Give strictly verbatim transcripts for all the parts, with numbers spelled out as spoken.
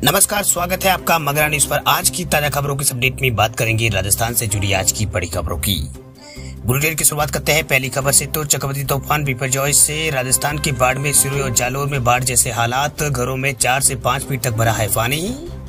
नमस्कार, स्वागत है आपका मगरा न्यूज पर। आज की ताजा खबरों की अपडेट में बात करेंगे राजस्थान से जुड़ी आज की बड़ी खबरों की। बुलेटिन की शुरुआत करते हैं पहली खबर से। तो चक्रवाती तूफान बिपरजॉय से राजस्थान के बाड़मेर, सिरोही और जालोर में बाढ़ जैसे हालात। घरों में चार से पांच फीट तक भरा है पानी।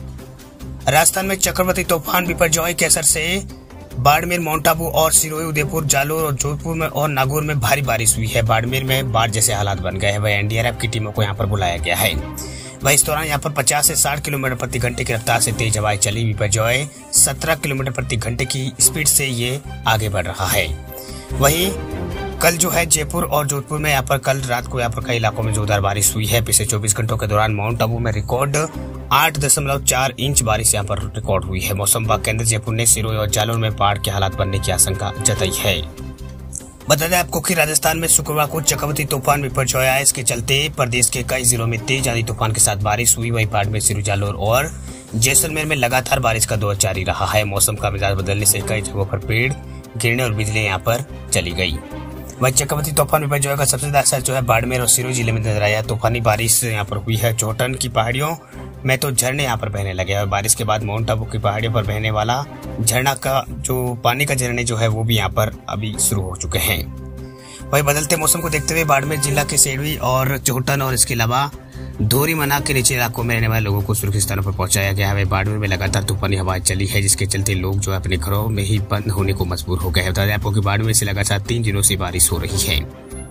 राजस्थान में चक्रवाती तूफान बिपरजॉय के असर से बाड़मेर, माउंट आबू और सिरोही, उदयपुर, जालोर और जोधपुर में और नागौर में भारी बारिश हुई है। बाड़मेर में बाढ़ जैसे हालात बन गए हैं। वह एन डी आर एफ की टीमों को यहाँ पर बुलाया गया है। वह इस दौरान यहाँ पर पचास से साठ किलोमीटर प्रति घंटे की रफ्तार से तेज हवाएं चली। बिपरजॉय सत्रह किलोमीटर प्रति घंटे की स्पीड से ये आगे बढ़ रहा है। वहीं कल जो है जयपुर और जोधपुर में यहाँ पर कल रात को यहाँ पर कई इलाकों में जोरदार बारिश हुई है। पिछले चौबीस घंटों के दौरान माउंट आबू में रिकॉर्ड आठ दशमलव चार इंच बारिश यहाँ पर रिकॉर्ड हुई है। मौसम विभाग केंद्र जयपुर ने सिरोही और जालोर में बाढ़ के हालात बनने की आशंका जताई है। बता दें आपको कि राजस्थान में शुक्रवार को चक्रवाती तूफान बिपरजॉय आया। इसके चलते प्रदेश के कई जिलों में तेज आंधी तूफान के साथ बारिश हुई। वहीं बाड़मेर, सिरोही, जालोर और जैसलमेर में लगातार बारिश का दौर जारी रहा है। मौसम का मिजाज बदलने से कई जगहों पर पेड़ गिरने और बिजली यहाँ पर चली गई। वहीं चक्रवाती तूफान बिपरजॉय का सबसे ज्यादा असर जो है बाड़मेर और सिरोही जिले में नजर आया। तूफानी बारिश यहाँ पर हुई है। चौहटन की पहाड़ियों में तो झरने यहाँ पर बहने लगे हैं। बारिश के बाद माउंट आबू की पहाड़ियों पर बहने वाला झरना का जो पानी का झरने जो है वो भी यहाँ पर अभी शुरू हो चुके हैं। वही बदलते मौसम को देखते हुए बाड़मेर जिला के सेडवी और चौहटन और इसके अलावा धोरी मना के नीचे इलाकों में रहने वाले लोगों को सुरक्षित स्थानों पर पहुंचाया गया है। बाड़मेर में लगातार तूफानी हवाएं चली है, जिसके चलते लोग जो है अपने घरों में ही बंद होने को मजबूर हो गए हैं। बता दें आपको कि बाड़मेर से लगातार तीन दिनों से बारिश हो रही है।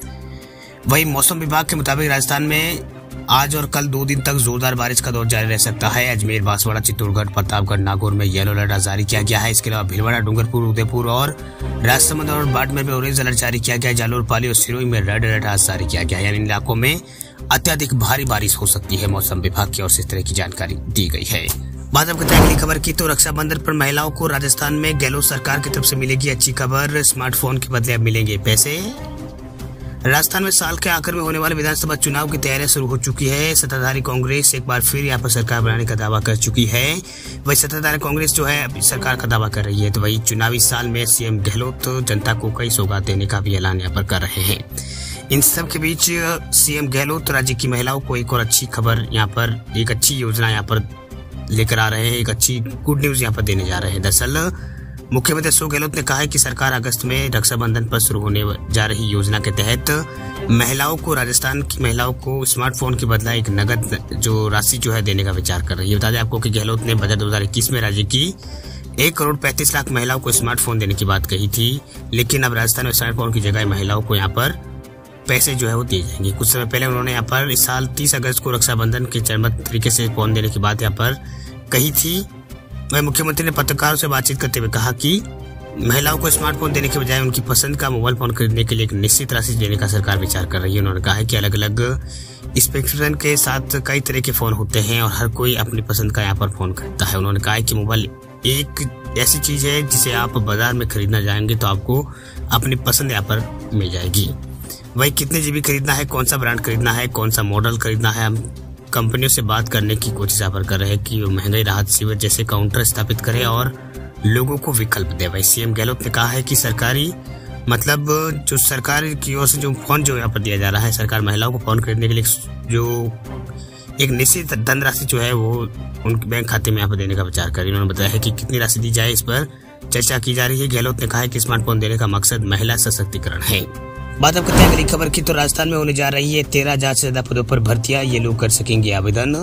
वही मौसम विभाग के मुताबिक राजस्थान में आज और कल दो दिन तक जोरदार बारिश का दौर जारी रह सकता है। अजमेर, बांसवाड़ा, चित्तौड़गढ़, प्रतापगढ़, नागौर में येलो अलर्ट जारी किया गया है। इसके अलावा भीलवाड़ा, डूंगरपुर, उदयपुर और राजसमंद और बाड़मेर में ऑरेंज अलर्ट जारी किया गया है। जालोर, पाली और सिरोही में रेड अलर्ट आज जारी किया गया है। यानी इन इलाकों में अत्यधिक भारी बारिश हो सकती है। मौसम विभाग की ओर से इस तरह की जानकारी दी गई है। बात अब करते हैं अगली खबर की। तो रक्षाबंधन पर महिलाओं को राजस्थान में गहलोत सरकार की तरफ से मिलेगी अच्छी खबर। स्मार्टफोन के बदले अब मिलेंगे पैसे। राजस्थान में साल के आखिर में होने वाले विधानसभा चुनाव की तैयारियां शुरू हो चुकी है। सत्ताधारी कांग्रेस एक बार फिर यहाँ पर सरकार बनाने का दावा कर चुकी है। वही सत्ताधारी कांग्रेस जो है अभी सरकार का दावा कर रही है। तो वही चुनावी साल में सीएम गहलोत जनता को कई सौगात देने का भी ऐलान यहाँ पर कर रहे हैं। इन सब के बीच सीएम गहलोत राज्य की महिलाओं को एक और अच्छी खबर यहाँ पर, एक अच्छी योजना यहाँ पर लेकर आ रहे हैं। एक अच्छी गुड न्यूज यहाँ पर देने जा रहे हैं। दरअसल मुख्यमंत्री अशोक गहलोत ने कहा है कि सरकार अगस्त में रक्षाबंधन पर शुरू होने जा रही योजना के तहत महिलाओं को, राजस्थान की महिलाओं को स्मार्टफोन के बदला एक नगद जो राशि जो है देने का विचार कर रही है। बता दें आपको कि गहलोत ने बजट दो हजार इक्कीस में राज्य की एक करोड़ पैंतीस लाख महिलाओं को स्मार्टफोन देने की बात कही थी, लेकिन अब राजस्थान में स्मार्टफोन की जगह महिलाओं को यहाँ पर पैसे जो है वो दिए जाएंगे। कुछ समय पहले उन्होंने यहाँ पर इस साल तीस अगस्त को रक्षाबंधन के चरणबद्ध तरीके से फोन देने की बात यहाँ पर कही थी। वह मुख्यमंत्री ने पत्रकारों से बातचीत करते हुए कहा कि महिलाओं को स्मार्टफोन देने के बजाय उनकी पसंद का मोबाइल फोन खरीदने के लिए एक निश्चित राशि देने का सरकार विचार कर रही है। उन्होंने कहा है कि अलग अलग स्पेक्ट्रम के साथ कई तरह के फोन होते हैं और हर कोई अपनी पसंद का यहाँ पर फोन खरीदता है। उन्होंने कहा है कि मोबाइल एक ऐसी चीज है जिसे आप बाजार में खरीदना जाएंगे तो आपको अपनी पसंद यहाँ पर मिल जाएगी। वही कितने जीबी खरीदना है, कौन सा ब्रांड खरीदना है, कौन सा मॉडल खरीदना है, हम कंपनियों से बात करने की कोशिश यहाँ पर कर रहे हैं कि वो महंगाई राहत शिविर जैसे काउंटर स्थापित करे और लोगों को विकल्प दे। वही सीएम गहलोत ने कहा है कि सरकारी मतलब जो सरकार की ओर से जो फोन जो यहाँ पर दिया जा रहा है, सरकार महिलाओं को फोन खरीदने के लिए जो एक निश्चित धनराशि जो है वो उनके बैंक खाते में यहाँ पर देने का विचार कर रही है। उन्होंने बताया है कि कितनी राशि दी जाए इस पर चर्चा की जा रही है। गहलोत ने कहा है कि स्मार्टफोन देने का मकसद महिला सशक्तिकरण है। बात अब करते हैं अगली खबर की। तो राजस्थान में होने जा रही है तेरह हजार से ज्यादा पदों पर भर्तियां। ये लोग कर सकेंगे आवेदन।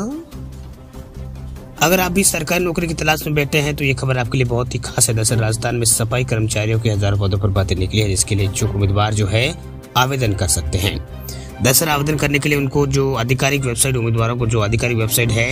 अगर आप भी सरकारी नौकरी की तलाश में बैठे हैं तो ये खबर आपके लिए बहुत ही खास है। दरअसल राजस्थान में सफाई कर्मचारियों के हजारों पदों पर भर्ती निकली है, जिसके लिए इच्छुक उम्मीदवार जो है आवेदन कर सकते हैं। दरअसल आवेदन करने के लिए उनको जो आधिकारिक वेबसाइट, उम्मीदवारों को जो आधिकारिक वेबसाइट है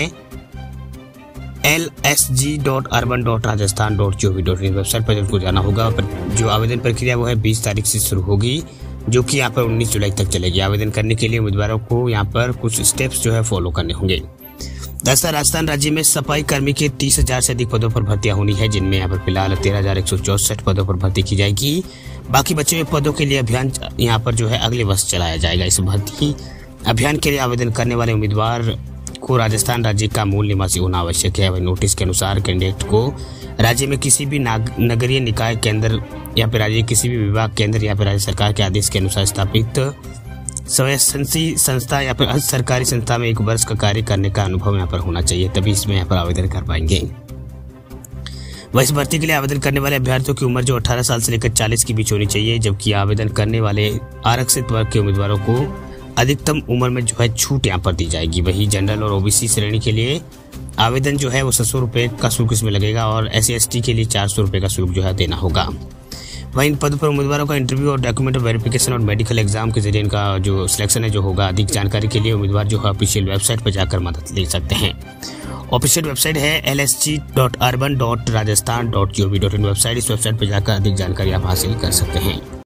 L S G dot urban dot Rajasthan dot G O V dot in website पर उनको जाना होगा। जो आवेदन प्रक्रिया वो है बीस तारीख से शुरू होगी, जो कि यहाँ पर उन्नीस जुलाई तक चलेगी। आवेदन करने के लिए उम्मीदवारों को यहाँ पर कुछ स्टेप्स जो है फॉलो करने होंगे। दरअसल राजस्थान राज्य में सफाई कर्मी के तीस हजार से अधिक पदों पर भर्तियां होनी है, जिनमें यहाँ पर फिलहाल तेरह हजार एक सौ चौसठ पदों पर भर्ती की जाएगी। बाकी बचे हुए पदों के लिए अभियान यहाँ पर जो है अगले वर्ष चलाया जाएगा। इस भर्ती अभियान के लिए आवेदन करने वाले उम्मीदवार को राजस्थान राज्य का मूल निवासी होना आवश्यक है। वही नोटिस के अनुसार कैंडिडेट को राज्य में किसी भी नगरीय निकाय केंद्र या फिर राज्य किसी भी विभाग केंद्र या फिर राज्य सरकार के आदेश के अनुसार स्थापित स्वयंसेवी संस्था या फिर अर्ध सरकारी संस्था में एक वर्ष का कार्य करने का अनुभव यहाँ पर होना चाहिए, तभी इसमें यहाँ पर आवेदन कर पाएंगे। वह इस भर्ती के लिए आवेदन करने वाले अभ्यर्थियों की उम्र जो अठारह साल से लेकर चालीस के बीच होनी चाहिए, जबकि आवेदन करने वाले आरक्षित वर्ग के उम्मीदवारों को अधिकतम उम्र में जो है छूट यहाँ पर दी जाएगी। वही जनरल और ओबीसी श्रेणी के लिए आवेदन जो है वो सौ रुपए का शुल्क इसमें लगेगा और एस सी एस टी के लिए चार सौ रुपए का शुल्क जो है देना होगा। वहीं इन पदों पर उम्मीदवारों का इंटरव्यू और डॉक्यूमेंट वेरिफिकेशन और मेडिकल एग्जाम के जरिए इनका जो सिलेक्शन है जो होगा। अधिक जानकारी के लिए उम्मीदवार जो है ऑफिशियल वेबसाइट पर जाकर मदद ले सकते हैं। ऑफिशियल वेबसाइट है L S G dot urban dot Rajasthan dot G O V dot in website. इस वेबसाइट पर जाकर अधिक जानकारी आप हासिल कर सकते हैं।